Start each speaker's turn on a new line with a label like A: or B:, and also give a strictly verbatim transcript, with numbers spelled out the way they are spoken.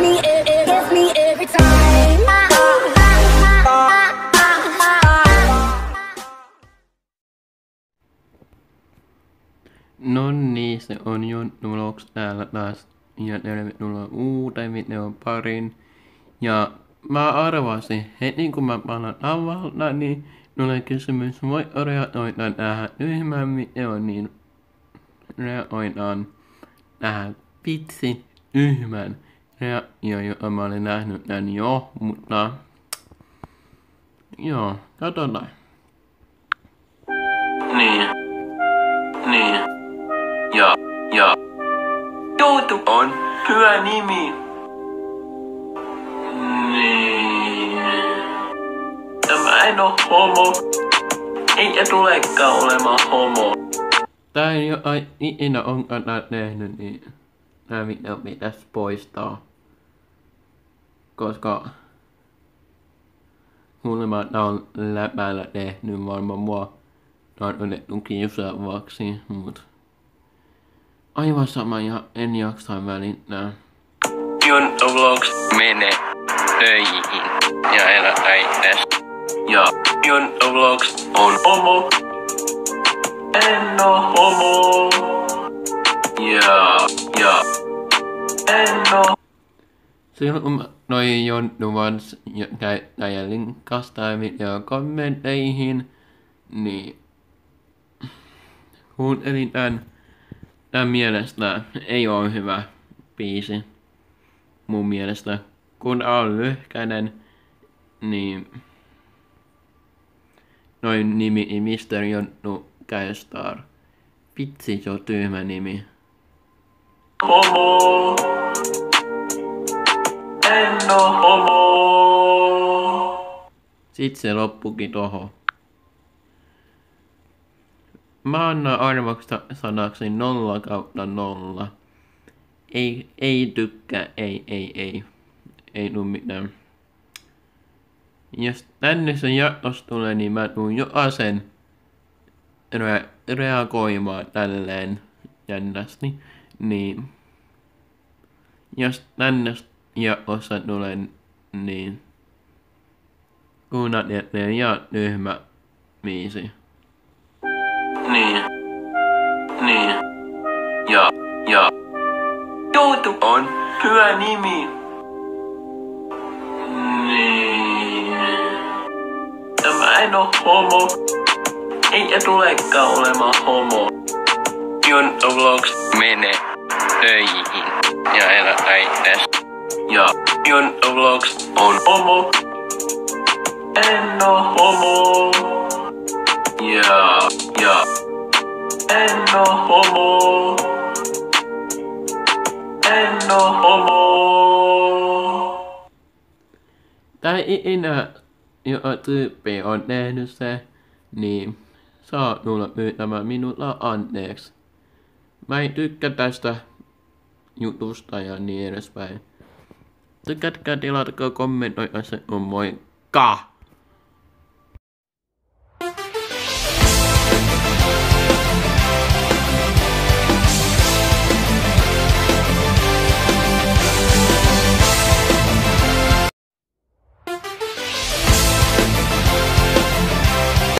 A: me, it, it gets me every time.
B: No niin, se on Jonttu Vlogs täällä taas ja tervetuloa uuteen videon pariin. Ja mä arvasin, heti kun mä palaan tavalta, niin tulee kysymys, voi reagoida tähän tyhmään videoon, niin reagoidaan tähän vitsin tyhmään reaktioon, jota mä olin nähnyt tän jo, mutta joo, katsotaan. Niin, niin, ja, ja, Jouttu on hyvä nimi. Niin, tämä en oo homo, eikä tulekaan olemaan homo. Tää ei oo ai, ikinä onkaan tää tehnyt, niin tää video pitäis poistaa. Koska kuulemma tää on läpällä tehnyt, varmaan mua tää on otettu kiusaavaksi, mut aivan sama ja en jaksa välittää. Jonttu Vlogs mene töihin ja elä äites. Ja Jonttu Vlogs on homo. En oo homo. Ja, ja, en oo. Silloin kun noi Jonttu Vlogs käyttäjä linkkas tää video kommentteihin, niin kuuntelin tän. Tän mielestä ei oo hyvä biisi. Mun mielestä. Kun on lyhkäinen, niin noin nimi mister Jonttu Käystar. Vitsi, se on tyhmä nimi. Homo. En oo homo. Sit se loppukin toho. Mä annan arvoksi sanaksi nolla kautta nolla. Ei, ei tykkää, ei, ei, ei. Ei tuu mitään. Jos tänne se jatkos tulee, niin mä tuun jokaisen re- reagoimaan tälleen jännästi. Niin jos tänne jatkossa tulee, niin kuunnat, että ne on tyhmä biisi. Niin, niin, ja, ja, Jouttu on hyvä nimi. Niin, tämä en oo homo, eikä tulekaan olemaan homo. Jonttu Vlogs mene töihin ja elä äites. Ja Jonttu Vlogs on homo. En oo homo. Ja, ja, en oo homo. En oo homo. Tää ikinä joka tyyppi on tehnyt se, niin saa tulla pyytämään minulla anteeksi. Mä en tykkää tästä jutusta ja niin edespäin. Tykkäätkää, tilatkaa, kommentoida se on moikka!